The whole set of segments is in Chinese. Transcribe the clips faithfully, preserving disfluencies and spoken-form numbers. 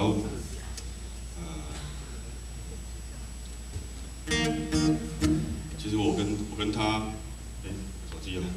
好，呃，其实我跟我跟他，哎、欸，手机啊，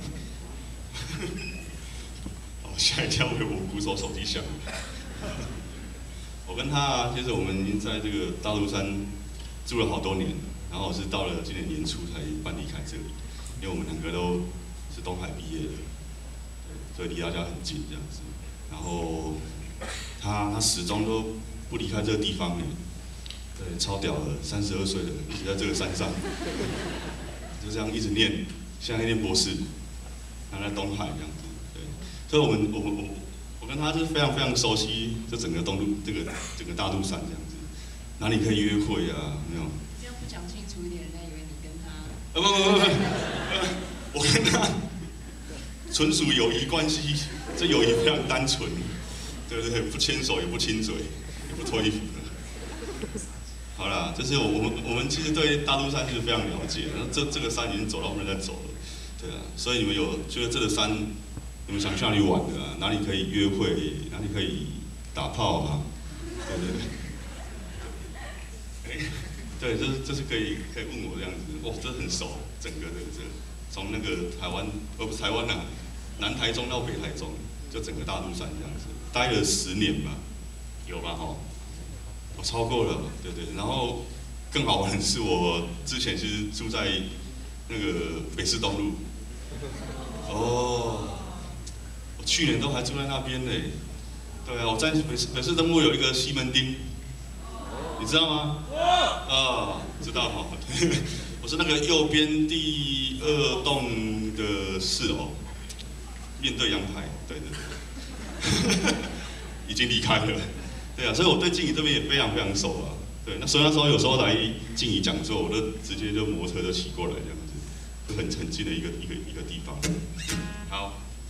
哦，吓一跳，我鼓手手机响了。我跟他啊，其实我们已经在这个大肚山住了好多年，然后是到了今年年初才搬离开这里，因为我们两个都是东海毕业的，对，所以离大家很近这样子。然后他他始终都不离开这个地方，对，超屌的，三十二岁了，一直在这个山上，就这样一直念，现在念博士，他在东海这样子，对，所以我们我我我我跟他是非常非常熟悉这整个东陆这个整个大肚山这样子，哪里可以约会啊？没有？ 这样不讲清楚一点，人家以为你跟他…… 呃不不不不，我跟他纯属友谊关系，这友谊非常单纯，对不对？不牵手也不亲嘴，也不脱衣服的。好啦，就是我我们我们其实对大肚山是非常了解，然后这这个山已经走到不能再走了，对啊，所以你们有觉得这个山，你们想去哪里玩的啊？哪里可以约会？哪里可以打炮啊？对对对。哎，对，这是这是可以可以问我这样子，哇，这很熟，整个的这从那个台湾，呃不是台湾啊，南台中到北台中，就整个大肚山这样子，待了十年吧，有吧哈？我超过了，对对，然后更好玩的是，我之前其实住在那个北市东路，哦，我去年都还住在那边呢。对啊，我在北市北市东路有一个西门町，你知道吗？啊、哦，知道哈。我是那个右边第二栋的四楼，面对阳台，对对对，已经离开了。对啊，所以我对静宜这边也非常非常熟啊。对，那所以那时候有时候来静宜讲座，我就直接就摩托车就骑过来这样子，就很很近的一个一个一个地方。好，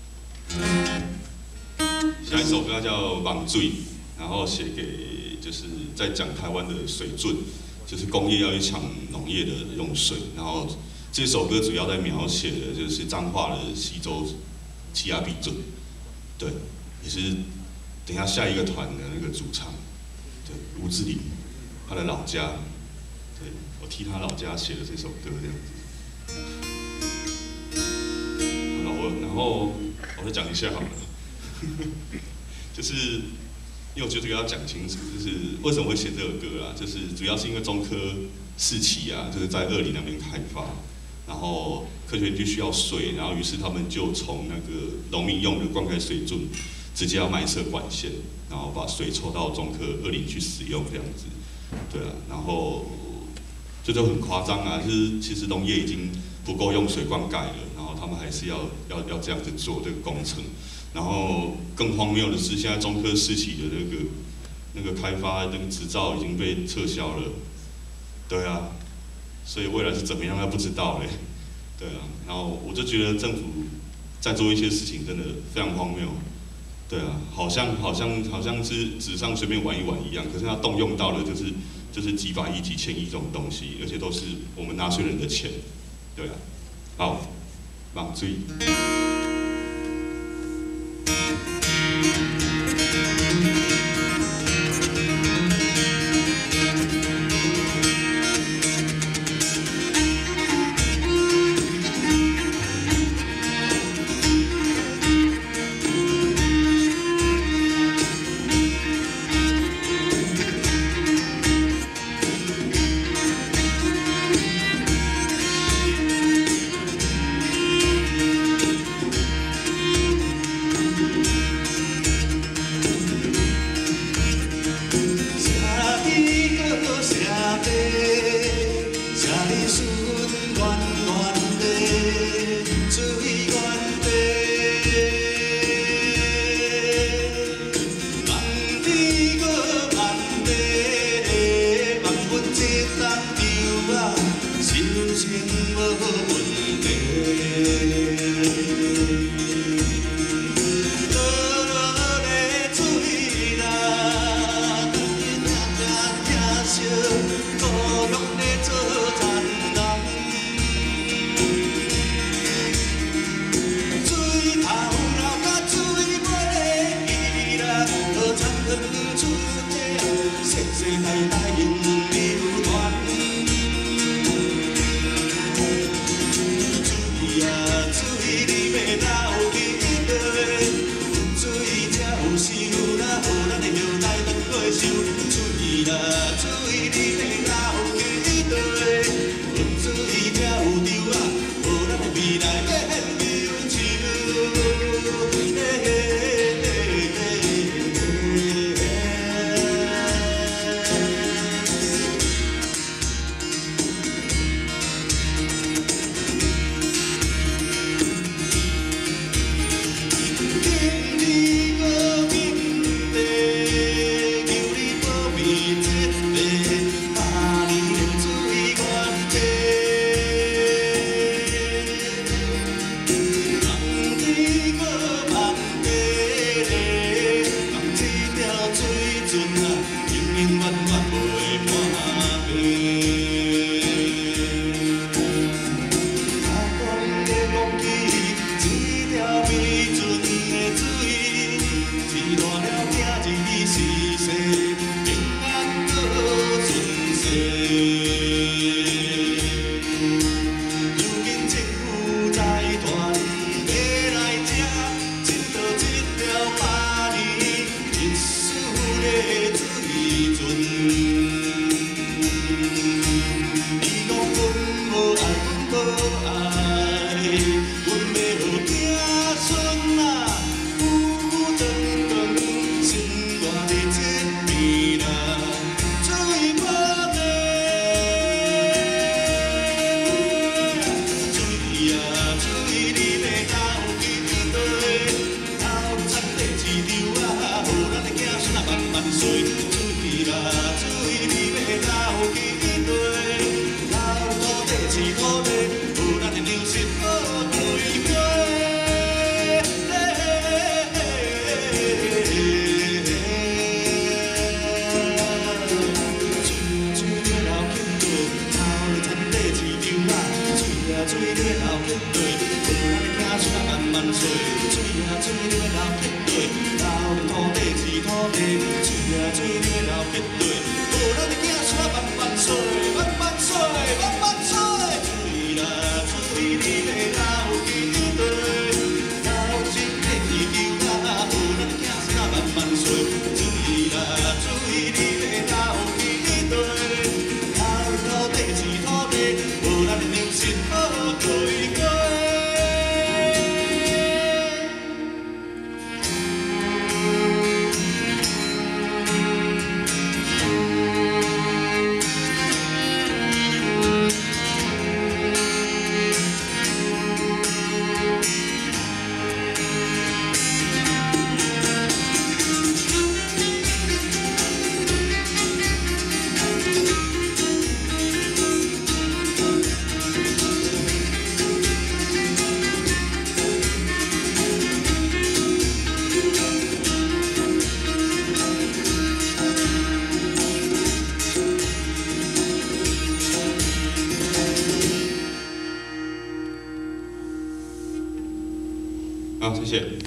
下一首歌叫《网水》，然后写给就是在讲台湾的水准，就是工业要去抢农业的用水，然后这首歌主要在描写的就是彰化的溪州气压比准，对，也是。等一下，下一个团的那个主唱，对，吴志玲，他的老家，对，我替他老家写了这首歌这样子。好，我然后我再讲一下好了，就是因为我觉得这个要讲清楚，就是为什么会写这个歌啊？就是主要是因为中科四期啊，就是在二里那边开发，然后科学园区需要水，然后于是他们就从那个农民用的灌溉水圳。直接要埋设管线，然后把水抽到中科二林去使用这样子，对啊，然后这就很夸张啊，就是其实农业已经不够用水灌溉了，然后他们还是要要要这样子做这个工程，然后更荒谬的是，现在中科四期的那个那个开发那个执照已经被撤销了，对啊，所以未来是怎么样，他不知道嘞，对啊，然后我就觉得政府在做一些事情真的非常荒谬。对啊，好像好像好像是纸上随便玩一玩一样，可是它动用到的就是就是几百亿、几千亿这种东西，而且都是我们纳税人的钱，对啊。好，网水。 代代永流传。注意啊，注意你要留几岁，注意才有寿，哪予咱的后代当过寿。注意啦，注意你要留几岁，注意才有着啊，予咱的未来要显优秀。 好，谢谢。